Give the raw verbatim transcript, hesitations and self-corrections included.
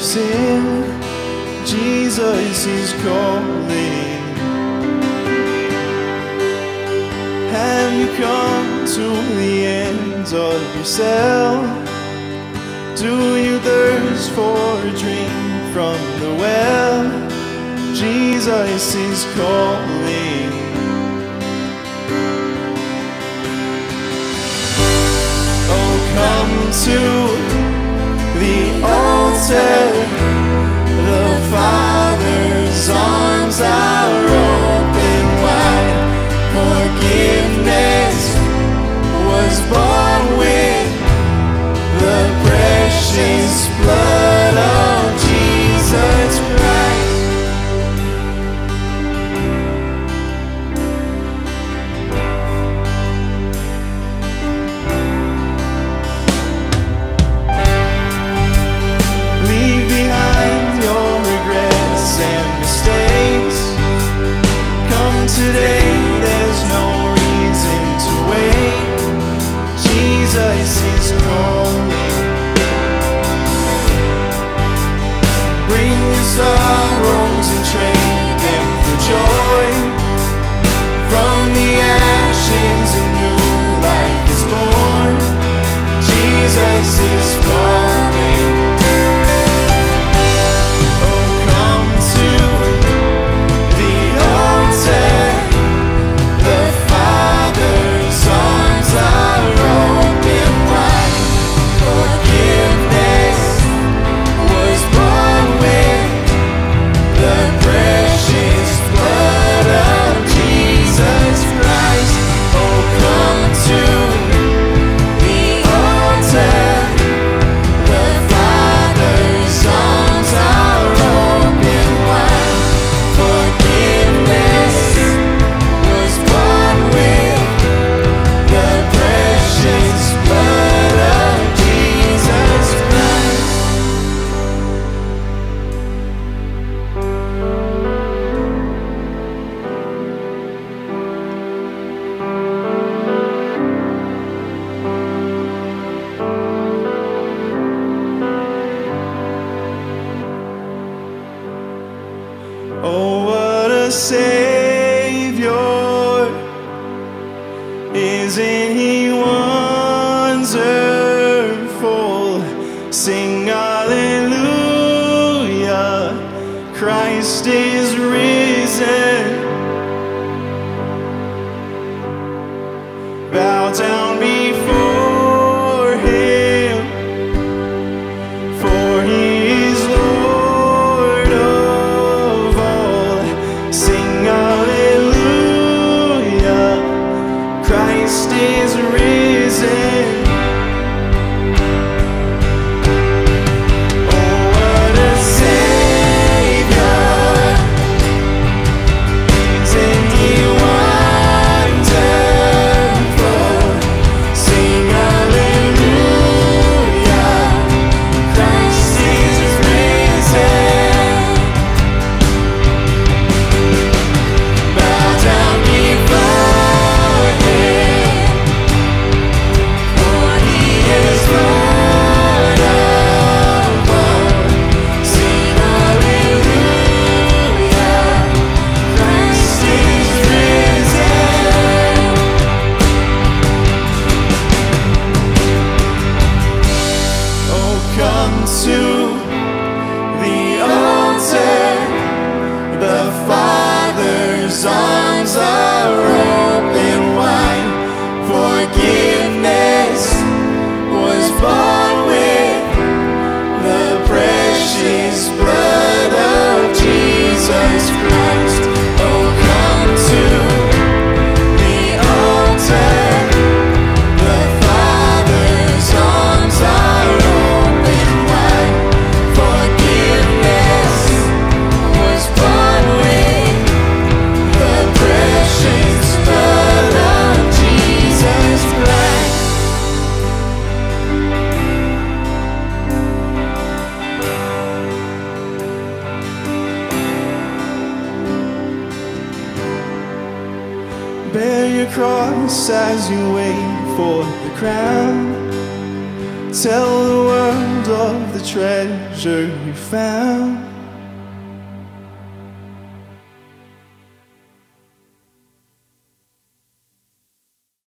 sin. Jesus is calling. Have you come to the end of yourself? Do you thirst for a drink from the well? Jesus is calling. Oh, come to the altar. The Father's arms are open wide. Forgiveness was bought with the precious blood of Jesus Christ. Leave behind your regrets and mistakes. Come today, there's no reason to wait. Jesus is calling. Bring your sorrows and trade them for joy. From the ashes a new life is born. Jesus is calling. Oh, come to the altar. The Father's arms are open wide. Forgiveness was bought with the precious blood of Jesus Christ. Oh, come to the altar. The Father's arms are open wide. Forgiveness was bought with the precious blood of Jesus Christ. Oh, what a Savior! Isn't He wonderful? Sing hallelujah! Christ is risen. Bow down before Him, for He is Lord of all. Sing hallelujah! Christ is risen. Oh, what a Savior! Isn't He wonderful? Sing hallelujah! Christ is risen. Bow down before Him, for He is Lord of all. Sing hallelujah! Christ is risen. Oh, come to the altar. The Father's arms are open wide. Forgiveness was bought with the precious blood of Jesus Christ. Oh, come to the altar. The Father's arms are open wide. Forgiveness was bought with the precious blood of Jesus Christ. Bear your cross as you wait for the crown. Tell the world of the treasure you found.